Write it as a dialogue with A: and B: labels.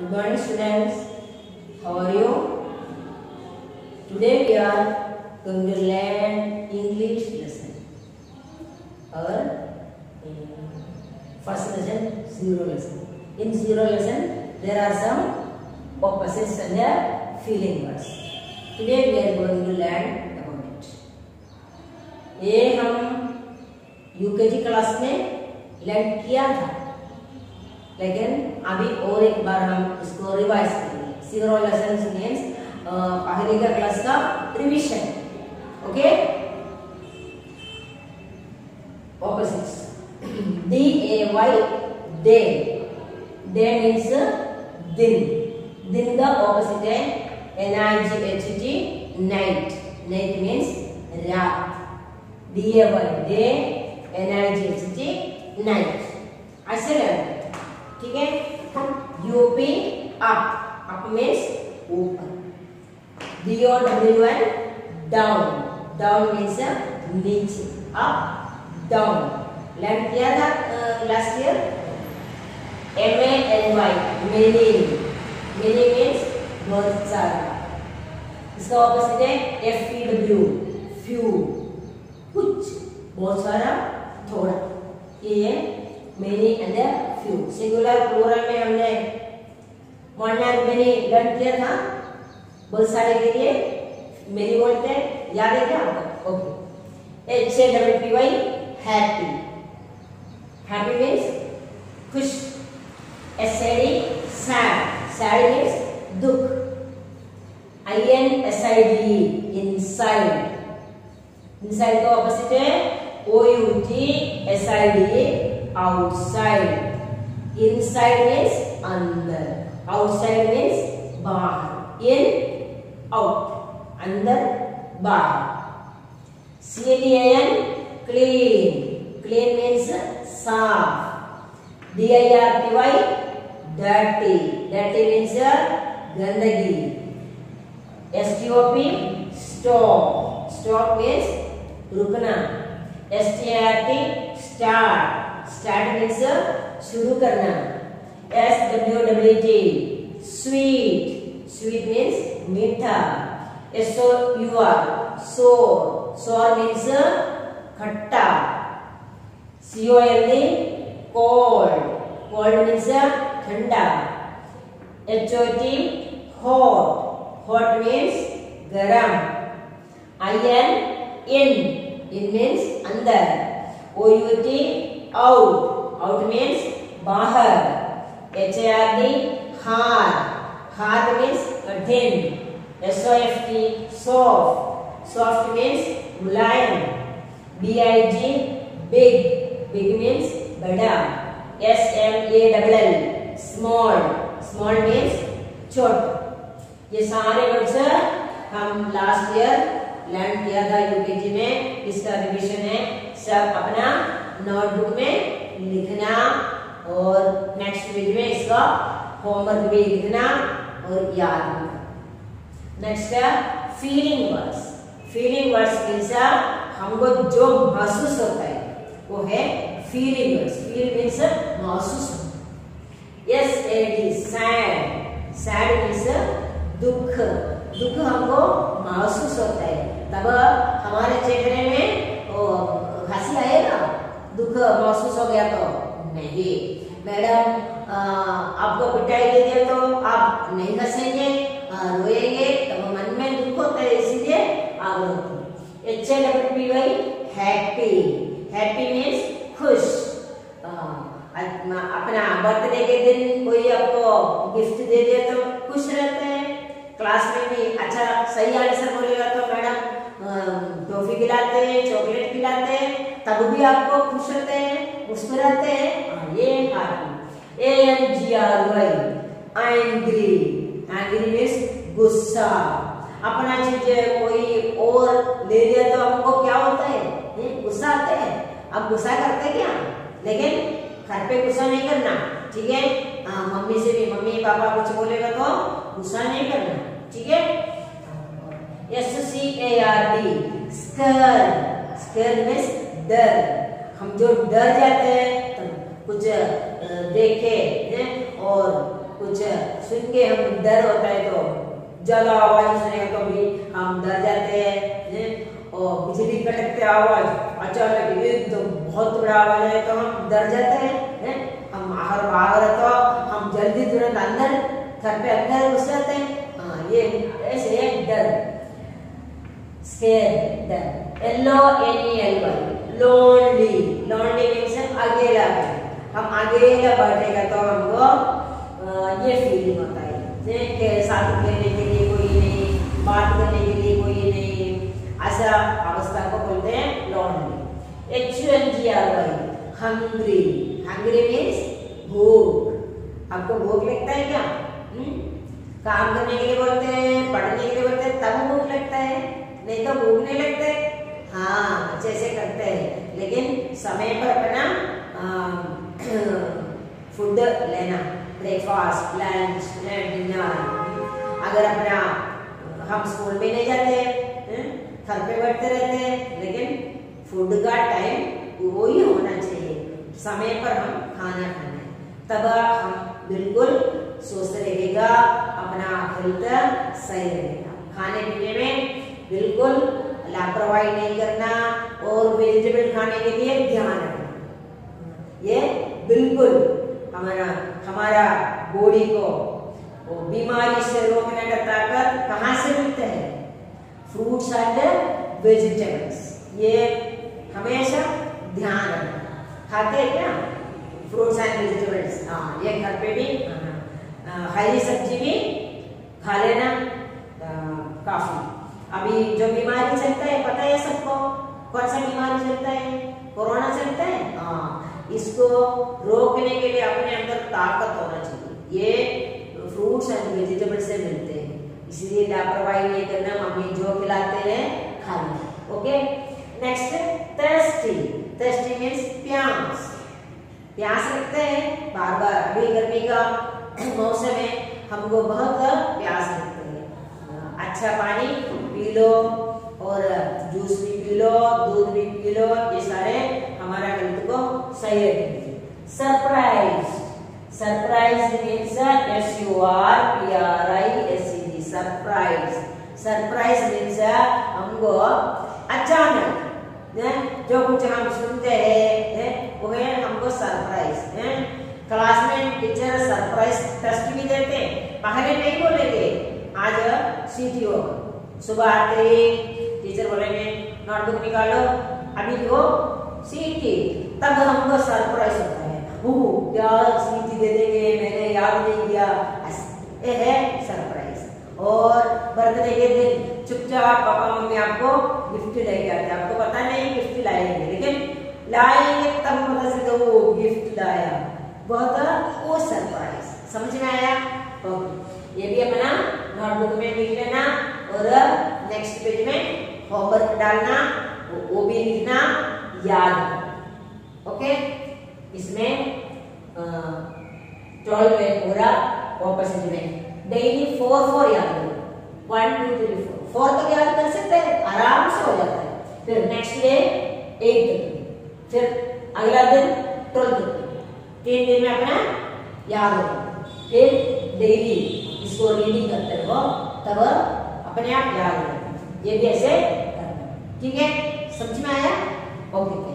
A: Good morning students. How are you? Today we are going to learn English lesson. Our first lesson, zero lesson. In zero lesson there are some opposites and their feeling words. Today we are going to learn about it. ये हम UKG class में learn किया था, लेकिन अभी और एक बार हम इसको रिवाइज करेंगे. जीरो लेसन मीन्स पहले का क्लास का revision. Okay. Opposites. DAY day. Day means दिन. दिन का ऑपोजिट है NIGHT नाइट. नाइट मीन्स रात. DAY day, NIGHT night. ऐसे लर्न. ठीक है. UP up. अप मीन्स ऊपर. DOWN down. डाउन मीन्स नीचे. अप डाउन लर्न किया था last year. MANY many. Many means बहुत सारा. इसका ऑपोजिट है FEW फ्यू. कुछ, बहुत सारा, थोड़ा. ये many and few. Singular plural में हमने वन एंड मेनी लर्न किया था. बहुत सारे के लिए मेनी बोलते हैं. याद है क्या आपको? Okay. HAPPY happy. Happy means खुश. SAD sad. सैड मीन्स दुख. INSIDE inside. इनसाइड का ऑपोजिट है OUTSIDE outside. Inside means अंदर. Outside means बाहर. In, out. अंदर, बाहर. CLEAN clean. Clean means साफ. DIRTY dirty. Dirty means गंदगी. STOP stop. Stop means रुकना. START start. स्टार्ट मीन्स शुरू करना. SWWT sweet. स्वीट मीन्स मीठा. SOUR sour. सोर मीन्स खट्टा. COLD cold. कोल्ड मीन्स ठंडा. HOT hot. हॉट मीन्स गरम. IN means अंदर. OUT out. Out means बाहर. HARD hard. Hard means कठिन. SOFT soft. Soft means मुलायम. BIG big. Big means बड़ा. SMALL small. Small means छोटा. ये सारे वर्ड्स हम लास्ट ईयर लर्न किया था यूकेजी में. इसका रिवीजन है. सब अपना नोटबुक में लिखना और नेक्स्ट वीक में इसका होमवर्क भी लिखना और याद रखना. नेक्स्ट है feeling words. Feeling words means हमको जो महसूस होता है वो है फीलिंग वर्ड्स. फील मीन्स महसूस. SAD sad. सैड मीन्स दुख. दुख हमको महसूस होता है. तब हमारे चेहरे में हंसी आएगा. दुख महसूस हो गया तो नहीं. मैडम आपको पिटाई दे दिया तो आप नहीं हंसेंगे, रोएंगे. तो मन में दुख होता है, इसीलिए आप रोते. HAPPY happy. हैप्पी मीन्स खुश. अपना बर्थडे के दिन कोई आपको गिफ्ट दे दिया तो खुश रहते हैं. क्लास में भी अच्छा सही आंसर बोलेगा तो मैडम टॉफी खिलाते हैं, चॉकलेट खिलाते हैं. तब भी आपको खुश रहते हैं, मुस्कुराते हैं. ये happy. ANGRY angry. Angry means गुस्सा. अपना चीज कोई और ले लिया तो आपको क्या होता है? गुस्सा आता है. आप गुस्सा करते हैं क्या? लेकिन घर पे गुस्सा नहीं करना. ठीक है. मम्मी से भी, मम्मी पापा कुछ बोलेगा तो गुस्सा नहीं करना. ठीक है. SCARD स्कर. स्कर मीन्स डर. हम जो डर जाते हैं तो कुछ देखे और कुछ सुन के हम डर होता है तो ज्यादा आवाज सुनेगा तो भी हम डर जाते हैं। और बिजली कड़कते आवाज अचानक एकदम बहुत बड़ा आवाज है तो हम डर जाते हैं। हम बाहर बाहर तो हम जल्दी तुरंत अंदर घर पे अंदर घुस जाते हैं। हाँ, ये ऐसे है डर, स्केयर, डर। LONELY लोनली, लोनली मीन्स अकेला। हम अकेला बैठेगा तो हमको ये फीलिंग होता है कि साथ खेलने के लिए कोई नहीं, बात करने के लिए कोई नहीं, ऐसा अवस्था को बोलते हैं lonely. HUNGRY hungry, hungry means भूख। आपको भूख लगता है क्या? काम करने के लिए बोलते हैं, पढ़ने के लिए बोलते हैं, तब भूख लगता है, नहीं तो भूख नहीं लगते। हाँ, अच्छे से करते हैं, लेकिन समय पर अपना फूड लेना, ब्रेकफास्ट, लंच, डिनर। अगर अपना हम स्कूल में नहीं जाते, घर पे बैठते रहते हैं, लेकिन फूड का टाइम वो ही होना चाहिए, समय पर हम खाना खाना है, तब हम बिल्कुल स्वस्थ रहेगा, अपना हेल्थ सही रहेगा। खाने पीने में बिल्कुल लापरवाही नहीं करना और वेजिटेबल खाने के लिए ध्यान रखना। ये बिल्कुल हमारा बॉडी को बीमारी से रोकने का ताकत कहाँ से मिलता है? Fruits and vegetables. ये हमेशा ध्यान रखना। खाते हैं क्या फ्रूट्स एंड वेजिटेबल्स? हाँ, ये घर पे भी हरी सब्जी भी खा लेना काफी। अभी जो बीमारी चलता है पता है सबको, कौन सा बीमारी चलता है? कोरोना चलता है। हाँ, इसको रोकने के लिए अपने अंदर ताकत होना चाहिए। ये फ्रूट्स एंड वेजिटेबल्स से मिलते हैं, इसलिए लापरवाही नहीं करना। मम्मी जो खिलाते हैं खाना। Okay, next thirsty. Thirsty means प्यास, प्यास लगता है बार बार। अभी गर्मी का मौसम है, हमको बहुत प्यास लगती है। अच्छा पानी पी लो और जूस भी पी लो, दूध भी पी लो, ये सारे हमारा हेल्थ को सही रखेंगे। Surprise, surprise means SURPRISED, surprise. Surprise means हमको अचानक जो कुछ हम सुनते हैं वो है हमको सरप्राइज। क्लास में टीचर सरप्राइज टेस्ट भी देते हैं, पहले नहीं बोलेंगे आज सीटी होगा। सुबह आते ही टीचर बोलेंगे नोटबुक निकालो, अभी वो सीटी, तब हमको सरप्राइज होता है। क्या सीटी दे देंगे, मैंने याद नहीं किया, ये है सरप्राइज। और बर्थडे के दिन चुपचाप पापा मम्मी आपको गिफ्ट लेके आते हैं, आपको पता नहीं गिफ्ट लाएंगे, लेकिन लाएंगे तब पता चलेगा वो गिफ्ट लाया, बहुत वो सरप्राइज। समझ में आया? ये भी अपना नोटबुक में लिख लेना और नेक्स्ट पेज में होमवर्क डालना, वो भी लिखना, याद। ओके, इसमें 12 है पूरा वापस में डेली 4 याद करो। 1 2 3 4 तक याद कर सकते हैं, आराम से हो जाता है। फिर नेक्स्ट डे 8 तक, फिर अगला दिन 12 तक, 3 दिन में अपना याद होगा। फिर डेली इसको रीडिंग करते रहो, तब अपने आप याद रहेगा। ये भी ऐसे करना। ठीक है, समझ में आया? ओके।